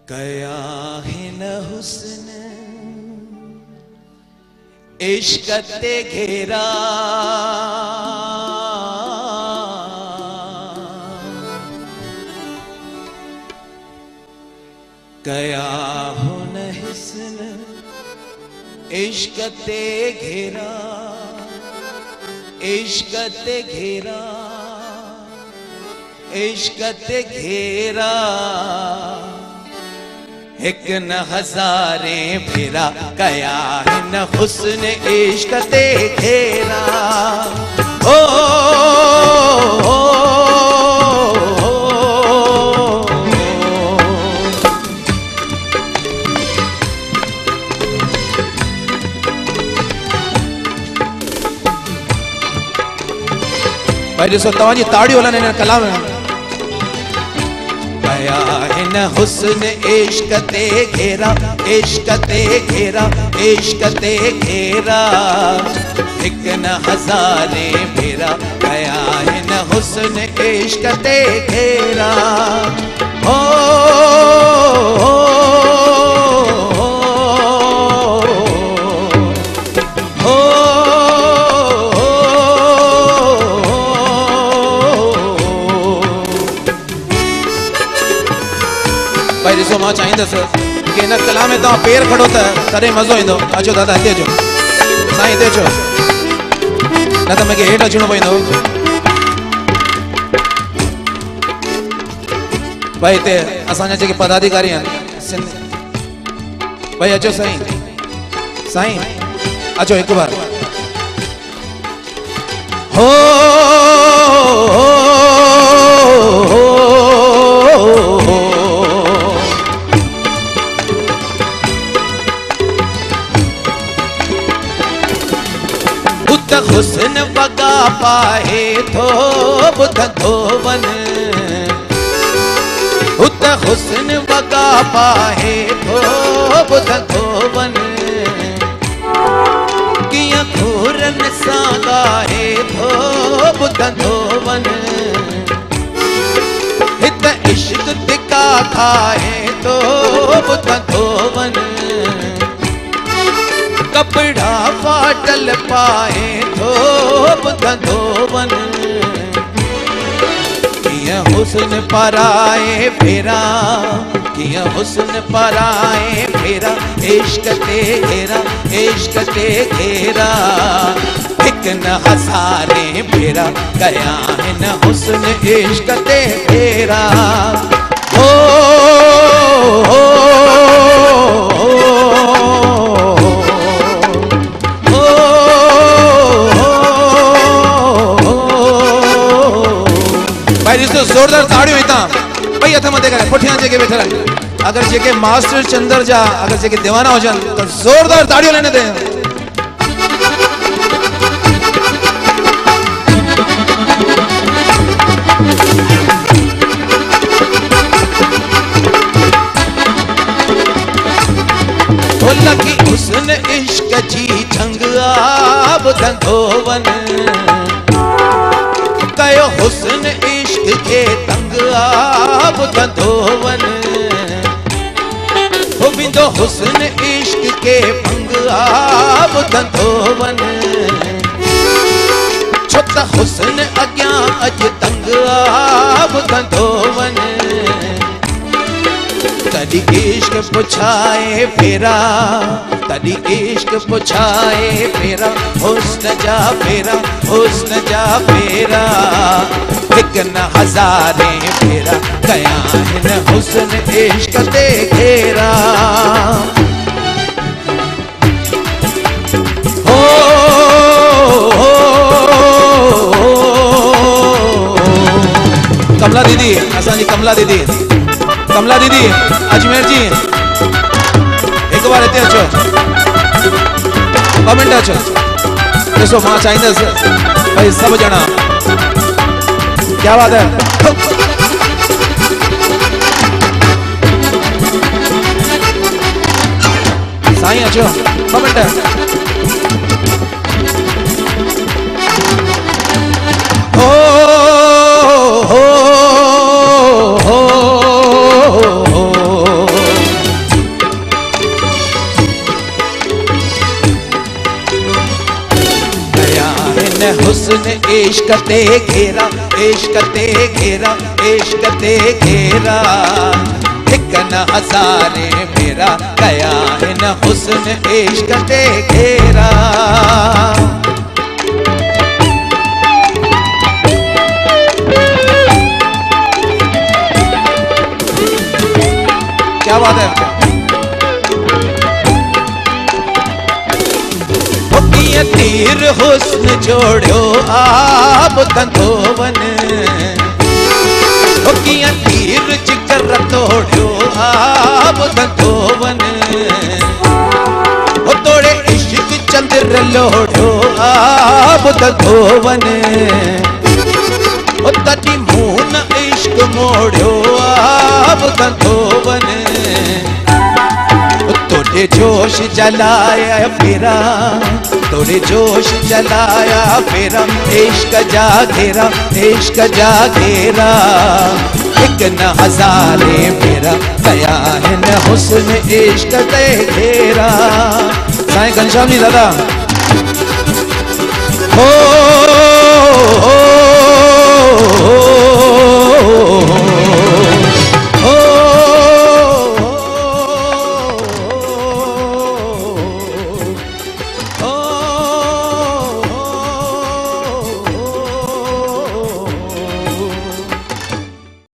कया है न हुस्न इश्क ते घेरा, कया हो न हुस्न इश्क ते घेरा, इश्क ते घेरा, इश्क ते घेरा, एक न हजारे फेरा, कया है न हुस्न इश्क ते घेरा। ओ, ओ, भाई ॾिसो तव्हांजी ताड़ियूं हलनि हिन कलाम में। कया है न हुस्न इश्क ते घेरा, इश्क ते घेरा, इश्क ते घेरा, एक न हजारे फेरा, कया है न हुस्न इश्क ते घेरा। ओ, ओ, भाई ॾिसो मां चाहींदुसि कि हिन कला में तव्हां पेर खड़ो त तॾहिं मज़ो ईंदो। अचो दादा हिते अचो, साईं हिते अचो, न त मूंखे हेठि अचिणो पवंदो। भाई हिते असांजा जेके पदाधिकारी आहिनि सिंध, भाई अचो साईं, साईं अचो हिकु बार। हो, हुस्न वगा पाए थो बुध धोवन, उत हुस्न वगा पाए थो बुध धोवन, किया खूरन सां गाए थो बुध धोवन, हित इश्क तिका खाए थो बुध धोवन, कपड़ा फाटल पाए थो बुध धोवन, किया हुस्न पराए फेरा, किया हुस्न पराए फेरा, इश्क ते घेरा, इश्क ते घेरा, एक न हजारे फेरा, कया है न हुस्न इश्क ते घेरा। ओ, ओ, जोरदार ताड़ियों हितां भई हथ मथे करे पुठियां जेके वेठल आहिनि, अगर जेके मास्टर चंदर जा अगर जेके दीवाना हुजनि त जोरदार ताड़ियों लेने दे। लगी हुस्न इश्क जी जंग आब धंधोवन, कयो हुस्न इश्क के तंग आब धंधोवन, हो बिंदो हुस्न इश्क के पंग आब धंधोवन, छो त हुस्न अग्यां अज तंग आब धंधोवन, तॾी इश्क पुछाए फेरा, तॾी इश्क पुछाए फेरा, हुस्न जा फेरा, हुस्न जा फेरा, एक न हजारे फेरा, कया है न हुस्न इश्क ते घेरा। हो, कमला दीदी, असांजी कमला दीदी, कमला दीदी अजमेर जी, एक बार हिते अचो, ॿ मिंट अचो। ॾिसो मां चाहींदुसि भई सभु ॼणा, क्या बात है, साईं अचो 2 मिंट। हो, हो, हो, हो, हुस्न इश्क ते घेरा, इश्क ते घेरा, इश्क ते घेरा। एक न हज़ारे मेरा कया है न हुस्न इश्क ते घेरा। क्या बात है? तीर हुस्न जोड़ो आप धंधोवन, तीर जिगर तोड़ो आप धंधोवन। तोड़े इश्क चंद्र लोड़ो आप धंधोवन। तटी मून इश्क मोड़ो आप धंधोवन। तोड़े जोश जलाया फिरा, तोड़े जोश जलाया फिरा, इश्क जा घेरा, इश्क जा घेरा। एक न हज़ारे मेरा कया है न हुस्न इश्क ते घेरा। साईं घनश्याम जी दादा हो